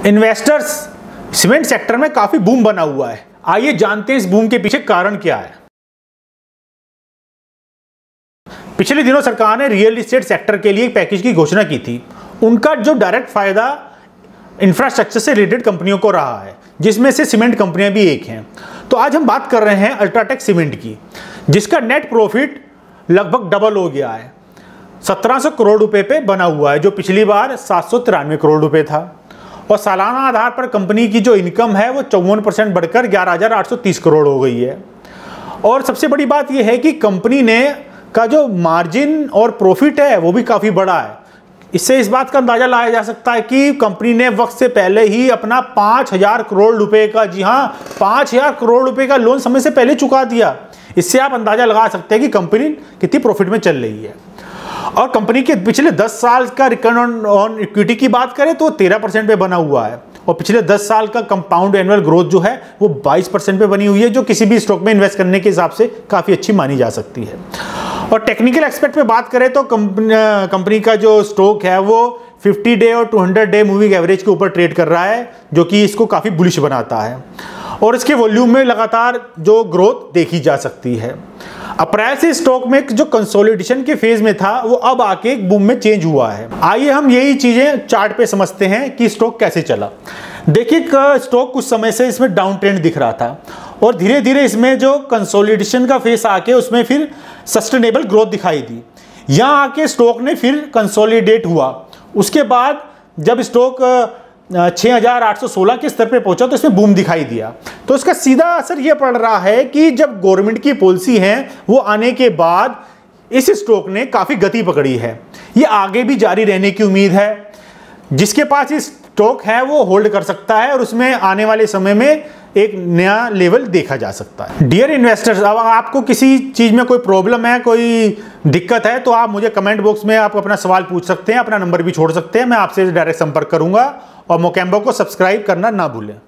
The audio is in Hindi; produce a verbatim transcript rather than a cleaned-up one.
इन्वेस्टर्स सीमेंट सेक्टर में काफी बूम बना हुआ है। आइए जानते हैं इस बूम के पीछे कारण क्या है। पिछले दिनों सरकार ने रियल एस्टेट सेक्टर के लिए एक पैकेज की घोषणा की थी। उनका जो डायरेक्ट फायदा इंफ्रास्ट्रक्चर से रिलेटेड कंपनियों को रहा है, जिसमें से सीमेंट कंपनियां भी एक हैं। तो आज हम बात कर रहे हैं अल्ट्राटेक सीमेंट की, जिसका नेट प्रॉफिट लगभग डबल हो गया है, सत्रह सौ करोड़ रुपए पे बना हुआ है, जो पिछली बार सात सौ तिरानवे करोड़ रुपए था। और सालाना आधार पर कंपनी की जो इनकम है वो चौवन परसेंट बढ़कर ग्यारह हजार आठ सौ तीस करोड़ हो गई है। और सबसे बड़ी बात यह है कि कंपनी ने का जो मार्जिन और प्रॉफिट है वो भी काफ़ी बड़ा है। इससे इस बात का अंदाजा लगाया जा सकता है कि कंपनी ने वक्त से पहले ही अपना पाँच हजार करोड़ रुपए का, जी हाँ, पाँच हजार करोड़ रुपए का लोन समय से पहले चुका दिया। इससे आप अंदाजा लगा सकते हैं कि कंपनी कितनी प्रॉफिट में चल रही है। और कंपनी के पिछले दस साल का रिटर्न ऑन इक्विटी की बात करें तो तेरह परसेंट पे बना हुआ है, और पिछले दस साल का कंपाउंड एनुअल ग्रोथ जो है वो बाईस परसेंट पे बनी हुई है, जो किसी भी स्टॉक में इन्वेस्ट करने के हिसाब से काफ़ी अच्छी मानी जा सकती है। और टेक्निकल एस्पेक्ट पे बात करें तो कंपनी कंपनी का जो स्टॉक है वो फिफ्टी डे और two hundred day moving average के ऊपर ट्रेड कर रहा है, जो कि इसको काफ़ी बुलिश बनाता है। और इसके वॉल्यूम में लगातार जो ग्रोथ देखी जा सकती है। अप्रैल से स्टॉक में जो कंसोलिडेशन के फेज में था वो अब आके एक बूम में चेंज हुआ है। आइए हम यही चीजें चार्ट पे समझते हैं कि स्टॉक कैसे चला। देखिए, स्टॉक कुछ समय से इसमें डाउन ट्रेंड दिख रहा था, और धीरे धीरे इसमें जो कंसोलिडेशन का फेज आके उसमें फिर सस्टेनेबल ग्रोथ दिखाई दी। यहाँ आके स्टॉक ने फिर कंसोलिडेट हुआ। उसके बाद जब स्टॉक छः हज़ार आठ सौ सोलह के स्तर पे पहुंचा तो इसमें बूम दिखाई दिया। तो इसका सीधा असर ये पड़ रहा है कि जब गवर्नमेंट की पॉलिसी है वो आने के बाद इस स्टॉक ने काफ़ी गति पकड़ी है। ये आगे भी जारी रहने की उम्मीद है। जिसके पास ये स्टॉक है वो होल्ड कर सकता है, और उसमें आने वाले समय में एक नया लेवल देखा जा सकता है। डियर इन्वेस्टर्स, अब आपको किसी चीज़ में कोई प्रॉब्लम है, कोई दिक्कत है, तो आप मुझे कमेंट बॉक्स में आप अपना सवाल पूछ सकते हैं, अपना नंबर भी छोड़ सकते हैं। मैं आपसे डायरेक्ट संपर्क करूंगा। और मोकेम्बो को सब्सक्राइब करना ना भूलें।